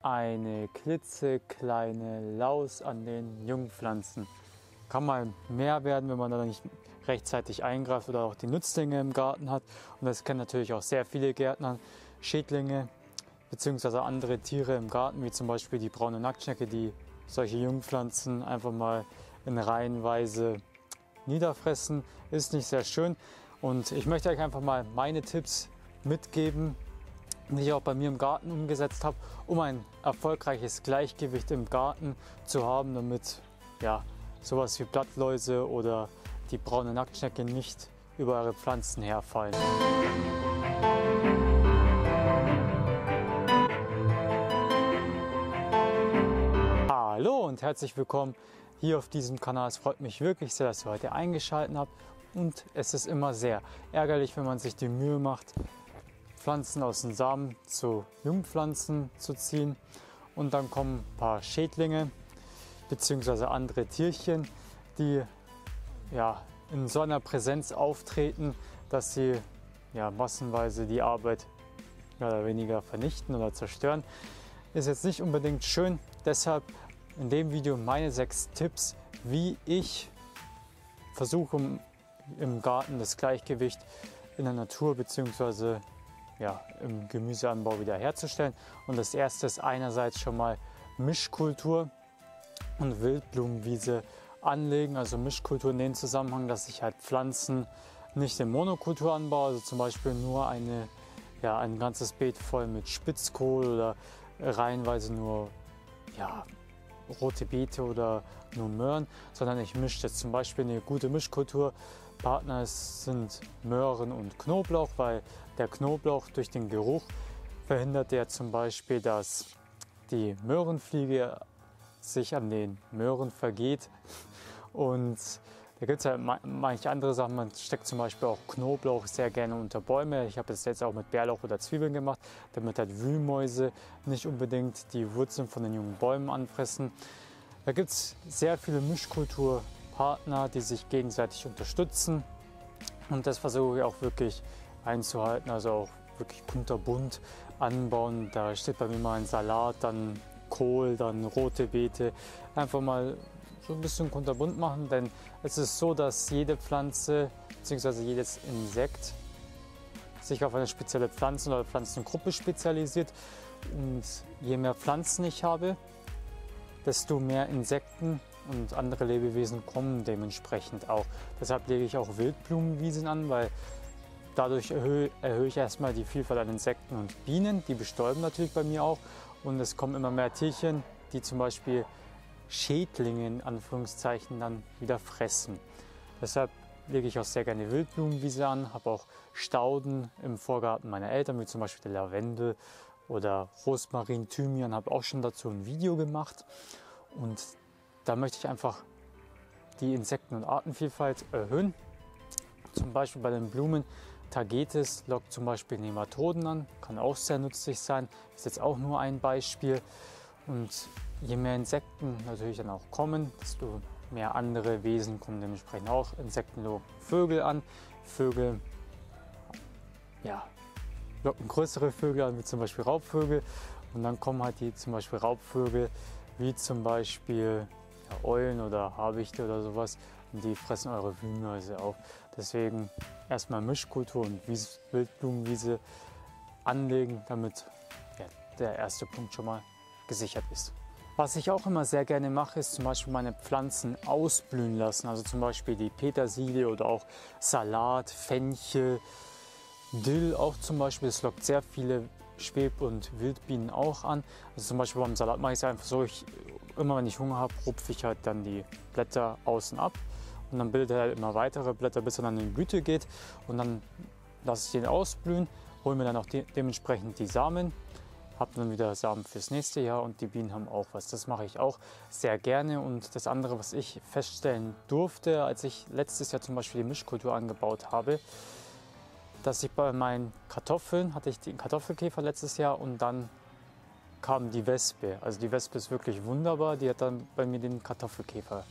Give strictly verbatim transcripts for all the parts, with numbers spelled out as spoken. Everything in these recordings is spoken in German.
eine klitzekleine Laus an den Jungpflanzen. Kann mal mehr werden, wenn man da nicht rechtzeitig eingreift oder auch die Nützlinge im Garten hat. Und das kennen natürlich auch sehr viele Gärtner, Schädlinge bzw. andere Tiere im Garten, wie zum Beispiel die braune Nacktschnecke, die solche Jungpflanzen einfach mal in Reihenweise niederfressen. Ist nicht sehr schön. Und ich möchte euch einfach mal meine Tipps mitgeben, die ich auch bei mir im Garten umgesetzt habe, um ein erfolgreiches Gleichgewicht im Garten zu haben, damit ja, sowas wie Blattläuse oder die braune Nacktschnecke nicht über eure Pflanzen herfallen. Hallo und herzlich willkommen hier auf diesem Kanal. Es freut mich wirklich sehr, dass ihr heute eingeschaltet habt. Und es ist immer sehr ärgerlich, wenn man sich die Mühe macht, Pflanzen aus den Samen zu Jungpflanzen zu ziehen. Und dann kommen ein paar Schädlinge bzw. andere Tierchen, die ja, in so einer Präsenz auftreten, dass sie ja, massenweise die Arbeit mehr oder weniger vernichten oder zerstören. Ist jetzt nicht unbedingt schön. Deshalb in dem Video meine sechs Tipps, wie ich versuche, im Garten das Gleichgewicht in der Natur bzw. ja, im Gemüseanbau wiederherzustellen. Und das erste ist einerseits schon mal Mischkultur und Wildblumenwiese anlegen. Also Mischkultur in dem Zusammenhang, dass ich halt Pflanzen nicht in Monokultur anbaue, also zum Beispiel nur eine, ja, ein ganzes Beet voll mit Spitzkohl oder reihenweise nur ja, rote Beete oder nur Möhren, sondern ich mische jetzt zum Beispiel eine gute Mischkulturpartner sind Möhren und Knoblauch, weil der Knoblauch durch den Geruch verhindert der zum Beispiel, dass die Möhrenfliege sich an den Möhren vergeht. Und da gibt es ja manche andere Sachen. Man steckt zum Beispiel auch Knoblauch sehr gerne unter Bäume. Ich habe das jetzt auch mit Bärlauch oder Zwiebeln gemacht, damit halt Wühlmäuse nicht unbedingt die Wurzeln von den jungen Bäumen anfressen. Da gibt es sehr viele Mischkulturpartner, die sich gegenseitig unterstützen. Und das versuche ich auch wirklich einzuhalten, also auch wirklich kunterbunt anbauen. Da steht bei mir mal ein Salat, dann Kohl, dann rote Beete. Einfach mal so ein bisschen kunterbunt machen, denn es ist so, dass jede Pflanze bzw. jedes Insekt sich auf eine spezielle Pflanzen- oder Pflanzengruppe spezialisiert. Und je mehr Pflanzen ich habe, desto mehr Insekten und andere Lebewesen kommen dementsprechend auch. Deshalb lege ich auch Wildblumenwiesen an, weil dadurch erhöhe, erhöhe ich erstmal die Vielfalt an Insekten und Bienen. Die bestäuben natürlich bei mir auch. Und es kommen immer mehr Tierchen, die zum Beispiel Schädlinge in Anführungszeichen dann wieder fressen. Deshalb lege ich auch sehr gerne Wildblumenwiese an, habe auch Stauden im Vorgarten meiner Eltern, wie zum Beispiel der Lavendel oder Rosmarin, Thymian, habe auch schon dazu ein Video gemacht. Und da möchte ich einfach die Insekten- und Artenvielfalt erhöhen. Zum Beispiel bei den Blumen Tagetes lockt zum Beispiel Nematoden an, kann auch sehr nützlich sein, ist jetzt auch nur ein Beispiel. Und je mehr Insekten natürlich dann auch kommen, desto mehr andere Wesen kommen dementsprechend auch. Insekten locken Vögel an. Vögel ja, locken größere Vögel an, wie zum Beispiel Raubvögel. Und dann kommen halt die zum Beispiel Raubvögel, wie zum Beispiel ja, Eulen oder Habichte oder sowas. Und die fressen eure Wühlmäuse auf. Deswegen erstmal Mischkultur und Wildblumenwiese anlegen, damit ja, der erste Punkt schon mal gesichert ist. Was ich auch immer sehr gerne mache, ist zum Beispiel meine Pflanzen ausblühen lassen. Also zum Beispiel die Petersilie oder auch Salat, Fenchel, Dill auch zum Beispiel. Das lockt sehr viele Schweb- und Wildbienen auch an. Also zum Beispiel beim Salat mache ich es einfach so, ich, immer wenn ich Hunger habe, rupfe ich halt dann die Blätter außen ab. Und dann bildet er halt immer weitere Blätter, bis er dann in die Blüte geht. Und dann lasse ich den ausblühen, hole mir dann auch de dementsprechend die Samen. Habe dann wieder Samen fürs nächste Jahr und die Bienen haben auch was. Das mache ich auch sehr gerne. Und das andere, was ich feststellen durfte, als ich letztes Jahr zum Beispiel die Mischkultur angebaut habe, dass ich bei meinen Kartoffeln, hatte ich den Kartoffelkäfer letztes Jahr und dann kam die Wespe. Also die Wespe ist wirklich wunderbar, die hat dann bei mir den Kartoffelkäfer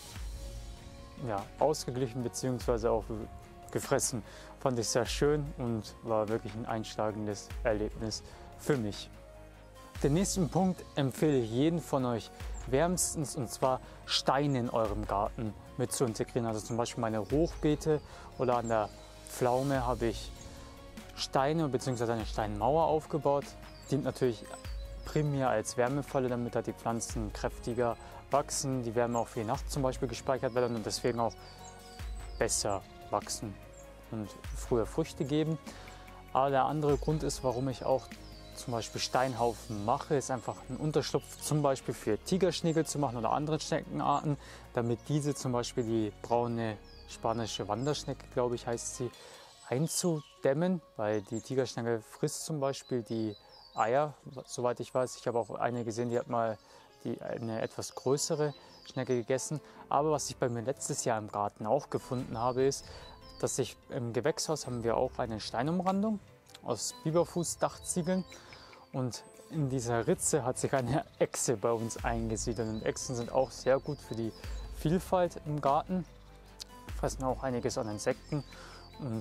ja, ausgeglichen bzw. auch gefressen. Fand ich sehr schön und war wirklich ein einschlagendes Erlebnis für mich. Den nächsten Punkt empfehle ich jeden von euch wärmstens, und zwar Steine in eurem Garten mit zu integrieren. Also zum Beispiel meine Hochbeete oder an der Pflaume habe ich Steine bzw. eine Steinmauer aufgebaut. Dient natürlich primär als Wärmefalle, damit da die Pflanzen kräftiger wachsen, die Wärme auch für die Nacht zum Beispiel gespeichert werden und deswegen auch besser wachsen und früher Früchte geben. Aber der andere Grund ist, warum ich auch zum Beispiel Steinhaufen mache, ist einfach ein Unterschlupf zum Beispiel für Tigerschnägel zu machen oder andere Schneckenarten, damit diese zum Beispiel die braune spanische Wanderschnecke, glaube ich, heißt sie, einzudämmen, weil die Tigerschnecke frisst zum Beispiel die Eier, soweit ich weiß. Ich habe auch eine gesehen, die hat mal die, eine etwas größere Schnecke gegessen. Aber was ich bei mir letztes Jahr im Garten auch gefunden habe, ist, dass ich im Gewächshaus haben wir auch eine Steinumrandung aus Biberfuß-Dachziegeln. Und in dieser Ritze hat sich eine Echse bei uns eingesiedelt. Und Echsen sind auch sehr gut für die Vielfalt im Garten, fressen auch einiges an Insekten. Und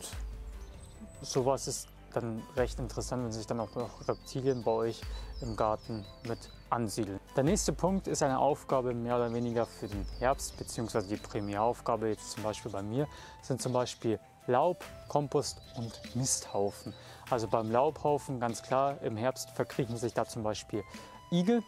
sowas ist dann recht interessant, wenn sich dann auch noch Reptilien bei euch im Garten mit ansiedeln. Der nächste Punkt ist eine Aufgabe mehr oder weniger für den Herbst, beziehungsweise die Primäraufgabe jetzt zum Beispiel bei mir, sind zum Beispiel Laub, Kompost und Misthaufen. Also beim Laubhaufen ganz klar, im Herbst verkriechen sich da zum Beispiel Igel,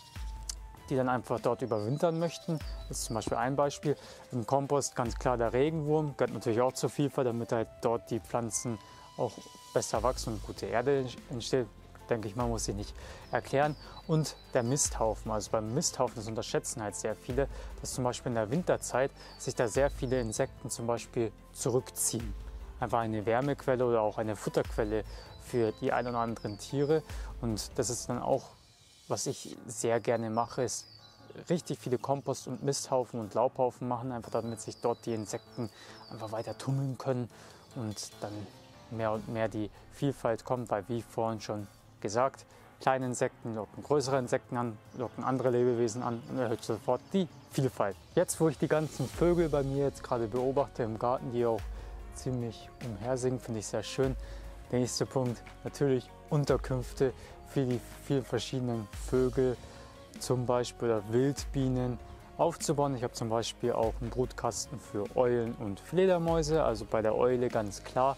die dann einfach dort überwintern möchten. Das ist zum Beispiel ein Beispiel. Im Kompost ganz klar der Regenwurm, gehört natürlich auch zur Vielfalt, damit halt dort die Pflanzen auch besser wachsen und gute Erde entsteht. Denke ich mal, muss ich nicht erklären. Und der Misthaufen. Also beim Misthaufen, das unterschätzen halt sehr viele, dass zum Beispiel in der Winterzeit sich da sehr viele Insekten zum Beispiel zurückziehen. Einfach eine Wärmequelle oder auch eine Futterquelle für die ein oder anderen Tiere. Und das ist dann auch, was ich sehr gerne mache, ist richtig viele Kompost- und Misthaufen und Laubhaufen machen, einfach damit sich dort die Insekten einfach weiter tummeln können und dann mehr und mehr die Vielfalt kommt, weil wie vorhin schon gesagt, kleine Insekten locken größere Insekten an, locken andere Lebewesen an und erhöht sofort die Vielfalt. Jetzt, wo ich die ganzen Vögel bei mir jetzt gerade beobachte im Garten, die auch ziemlich umhersingen, finde ich sehr schön. Der nächste Punkt, natürlich Unterkünfte für die vielen verschiedenen Vögel, zum Beispiel oder Wildbienen aufzubauen. Ich habe zum Beispiel auch einen Brutkasten für Eulen und Fledermäuse, also bei der Eule ganz klar.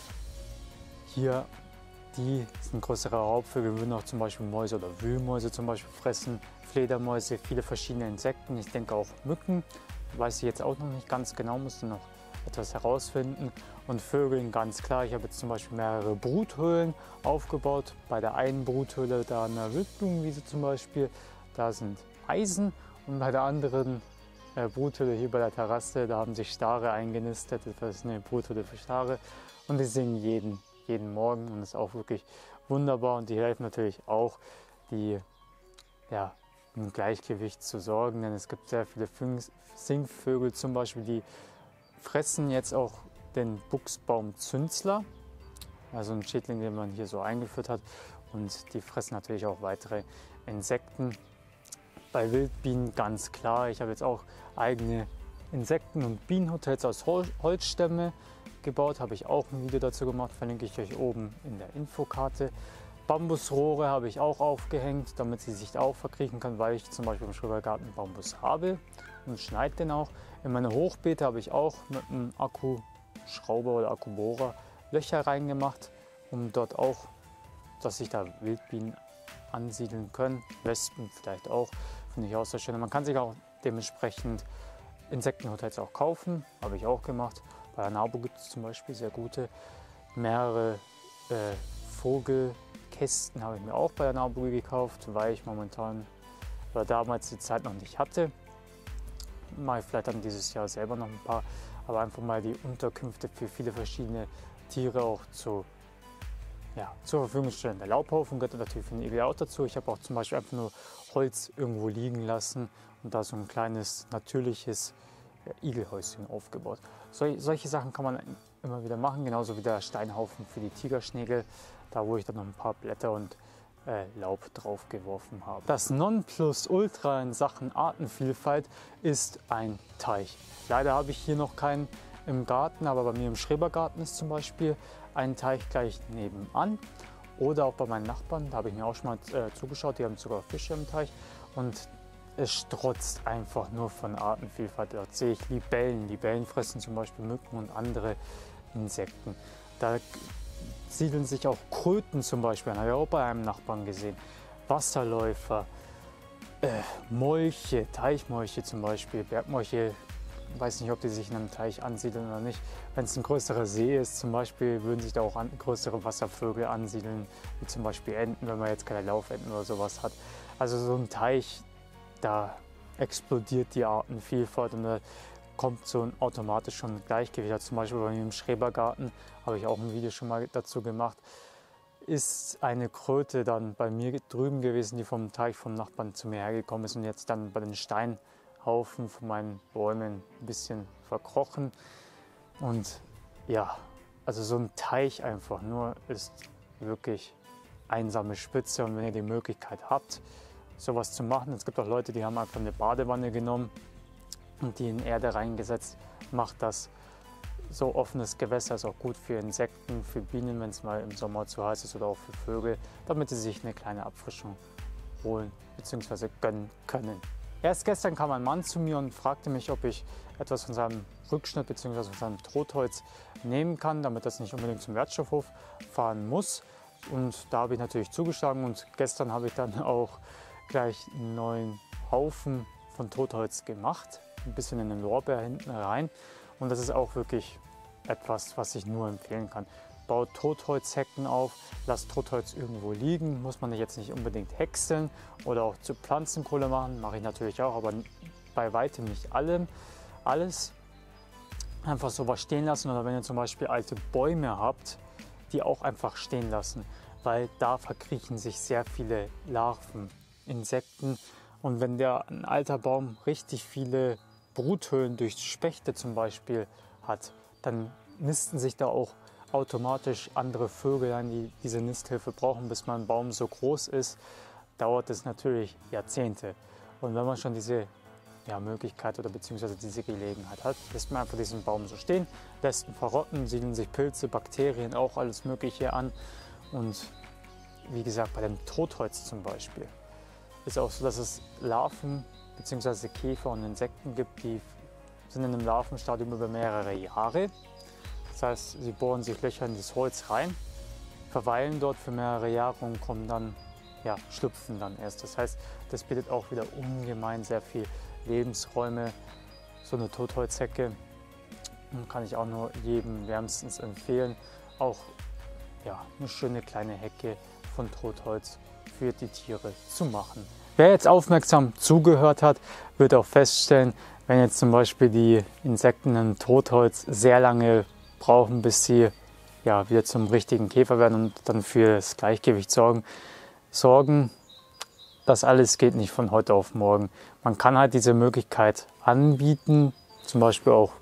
Hier, die sind größere Raubvögel, würden auch zum Beispiel Mäuse oder Wühlmäuse zum Beispiel fressen, Fledermäuse, viele verschiedene Insekten, ich denke auch Mücken, weiß ich jetzt auch noch nicht ganz genau, musste noch etwas herausfinden. Und Vögeln ganz klar, ich habe jetzt zum Beispiel mehrere Bruthöhlen aufgebaut. Bei der einen Bruthöhle, da an der Wildblumenwiese zum Beispiel, da sind Eisen, und bei der anderen äh, Bruthöhle hier bei der Terrasse, da haben sich Stare eingenistet, das ist eine Bruthöhle für Stare und die singen jeden jeden Morgen und das ist auch wirklich wunderbar und die helfen natürlich auch, die, ja, im Gleichgewicht zu sorgen, denn es gibt sehr viele Singvögel zum Beispiel, die fressen jetzt auch den Buchsbaumzünsler, also ein Schädling, den man hier so eingeführt hat, und die fressen natürlich auch weitere Insekten. Bei Wildbienen ganz klar, ich habe jetzt auch eigene Insekten- und Bienenhotels aus Hol Holzstämme gebaut, habe ich auch ein Video dazu gemacht, verlinke ich euch oben in der Infokarte. Bambusrohre habe ich auch aufgehängt, damit sie sich auch verkriechen können, weil ich zum Beispiel im Schrebergarten Bambus habe und schneide den auch. In meine Hochbeete habe ich auch mit einem Akkuschrauber oder Akkubohrer Löcher reingemacht, um dort auch, dass sich da Wildbienen ansiedeln können, Wespen vielleicht auch, finde ich auch sehr schön. Man kann sich auch dementsprechend Insektenhotels auch kaufen, habe ich auch gemacht. Bei der NABU gibt es zum Beispiel sehr gute, mehrere äh, Vogelkästen habe ich mir auch bei der NABU gekauft, weil ich momentan oder damals die Zeit noch nicht hatte. Mache ich vielleicht dann dieses Jahr selber noch ein paar, aber einfach mal die Unterkünfte für viele verschiedene Tiere auch zu, ja, zur Verfügung stellen. Der Laubhaufen gehört natürlich für den Igel auch dazu. Ich habe auch zum Beispiel einfach nur Holz irgendwo liegen lassen und da so ein kleines natürliches Igelhäuschen aufgebaut. Sol solche Sachen kann man immer wieder machen, genauso wie der Steinhaufen für die Tigerschnägel, da wo ich dann noch ein paar Blätter und äh, Laub drauf geworfen habe. Das Nonplusultra in Sachen Artenvielfalt ist ein Teich. Leider habe ich hier noch keinen im Garten, aber bei mir im Schrebergarten ist zum Beispiel ein Teich gleich nebenan. oder auch bei meinen Nachbarn, da habe ich mir auch schon mal äh, zugeschaut, die haben sogar Fische im Teich und es strotzt einfach nur von Artenvielfalt. Dort sehe ich Libellen. Libellen fressen zum Beispiel Mücken und andere Insekten. Da siedeln sich auch Kröten zum Beispiel, habe ich auch bei einem Nachbarn gesehen. Wasserläufer, äh, Molche, Teichmolche zum Beispiel, Bergmolche. Ich weiß nicht, ob die sich in einem Teich ansiedeln oder nicht. Wenn es ein größerer See ist zum Beispiel, würden sich da auch an, größere Wasservögel ansiedeln, wie zum Beispiel Enten, wenn man jetzt keine Laufenten oder sowas hat. Also so ein Teich, da explodiert die Artenvielfalt und da kommt so ein automatisch schon ein Gleichgewicht. Also zum Beispiel bei mir im Schrebergarten, habe ich auch ein Video schon mal dazu gemacht, ist eine Kröte dann bei mir drüben gewesen, die vom Teich vom Nachbarn zu mir hergekommen ist und jetzt dann bei den Steinhaufen von meinen Bäumen ein bisschen verkrochen. Und ja, also so ein Teich einfach nur ist wirklich einsame Spitze und wenn ihr die Möglichkeit habt, sowas zu machen. Es gibt auch Leute, die haben einfach eine Badewanne genommen und die in Erde reingesetzt. Macht das. So offenes Gewässer ist auch gut für Insekten, für Bienen, wenn es mal im Sommer zu heiß ist oder auch für Vögel, damit sie sich eine kleine Abfrischung holen bzw. gönnen können. Erst gestern kam ein Mann zu mir und fragte mich, ob ich etwas von seinem Rückschnitt bzw. von seinem Totholz nehmen kann, damit das nicht unbedingt zum Wertstoffhof fahren muss. Und da habe ich natürlich zugeschlagen und gestern habe ich dann auch gleich einen neuen Haufen von Totholz gemacht, ein bisschen in den Lorbeer hinten rein und das ist auch wirklich etwas, was ich nur empfehlen kann. Baut Totholzhecken auf, lasst Totholz irgendwo liegen, muss man jetzt nicht unbedingt häckseln oder auch zu Pflanzenkohle machen, mache ich natürlich auch, aber bei weitem nicht allem, alles. Einfach sowas stehen lassen oder wenn ihr zum Beispiel alte Bäume habt, die auch einfach stehen lassen, weil da verkriechen sich sehr viele Larven, Insekten und wenn der ein alter Baum richtig viele Bruthöhlen durch Spechte zum Beispiel hat, dann nisten sich da auch automatisch andere Vögel ein, die diese Nisthilfe brauchen. Bis mein Baum so groß ist, dauert es natürlich Jahrzehnte. Und wenn man schon diese ja, Möglichkeit oder beziehungsweise diese Gelegenheit hat, lässt man einfach diesen Baum so stehen, lässt ihn verrotten, siedeln sich Pilze, Bakterien, auch alles Mögliche an. Und wie gesagt, bei dem Totholz zum Beispiel ist auch so, dass es Larven bzw. Käfer und Insekten gibt, die sind in einem Larvenstadium über mehrere Jahre. Das heißt, sie bohren sich Löcher in das Holz rein, verweilen dort für mehrere Jahre und kommen dann, ja, schlüpfen dann erst. Das heißt, das bietet auch wieder ungemein sehr viel Lebensräume, so eine Totholzhecke. Und kann ich auch nur jedem wärmstens empfehlen. Auch ja, eine schöne kleine Hecke von Totholz für die Tiere zu machen. Wer jetzt aufmerksam zugehört hat, wird auch feststellen, wenn jetzt zum Beispiel die Insekten im Totholz sehr lange brauchen, bis sie ja, wieder zum richtigen Käfer werden und dann für das Gleichgewicht sorgen, sorgen, das alles geht nicht von heute auf morgen. Man kann halt diese Möglichkeit anbieten, zum Beispiel auch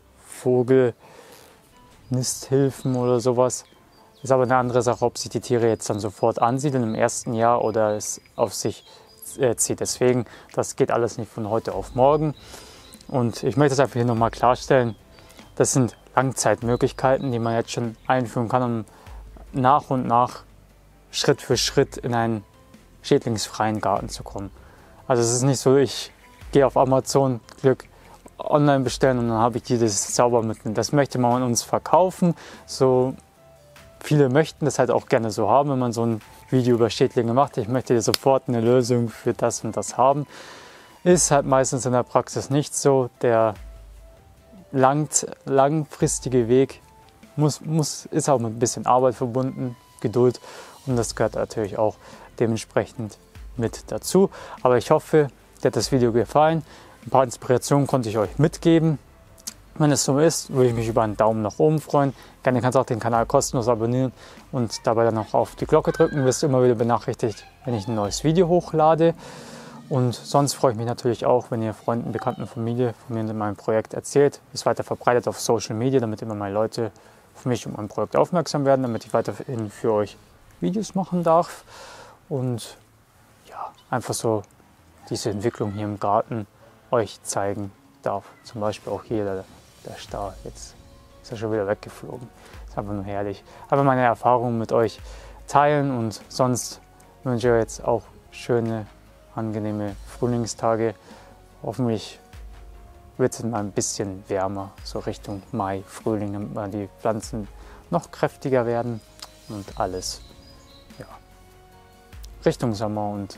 Vogelnisthilfen oder sowas. Ist aber eine andere Sache, ob sich die Tiere jetzt dann sofort ansiedeln im ersten Jahr oder es auf sich äh, zieht. Deswegen, das geht alles nicht von heute auf morgen. Und ich möchte das einfach hier nochmal klarstellen. Das sind Langzeitmöglichkeiten, die man jetzt schon einführen kann, um nach und nach, Schritt für Schritt in einen schädlingsfreien Garten zu kommen. Also es ist nicht so, ich gehe auf Amazon, Glück, online bestellen und dann habe ich dieses Zaubermittel. Das möchte man uns verkaufen. So viele möchten das halt auch gerne so haben, wenn man so ein Video über Schädlinge macht. Ich möchte sofort eine Lösung für das und das haben. Ist halt meistens in der Praxis nicht so. Der lang, langfristige Weg muss, muss, ist auch mit ein bisschen Arbeit verbunden, Geduld und das gehört natürlich auch dementsprechend mit dazu. Aber ich hoffe, dir hat das Video gefallen. Ein paar Inspirationen konnte ich euch mitgeben. Wenn es so ist, würde ich mich über einen Daumen nach oben freuen. Gerne kannst du auch den Kanal kostenlos abonnieren und dabei dann auch auf die Glocke drücken. Du wirst immer wieder benachrichtigt, wenn ich ein neues Video hochlade. Und sonst freue ich mich natürlich auch, wenn ihr Freunden, Bekannten, Familie von mir und meinem Projekt erzählt. Es weiter verbreitet auf Social Media, damit immer mehr Leute auf mich und mein Projekt aufmerksam werden, damit ich weiterhin für euch Videos machen darf. Und ja, einfach so diese Entwicklung hier im Garten euch zeigen darf. Zum Beispiel auch hier der, der Star. Jetzt ist er schon wieder weggeflogen. Ist einfach nur herrlich. Aber meine Erfahrungen mit euch teilen und sonst wünsche ich euch jetzt auch schöne, angenehme Frühlingstage. Hoffentlich wird es mal ein bisschen wärmer, so Richtung Mai, Frühling, damit mal die Pflanzen noch kräftiger werden und alles ja, Richtung Sommer und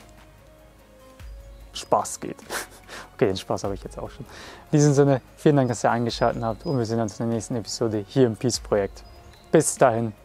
Spaß geht. Okay, den Spaß habe ich jetzt auch schon. In diesem Sinne, vielen Dank, dass ihr eingeschaltet habt und wir sehen uns in der nächsten Episode hier im Peace Projekt. Bis dahin.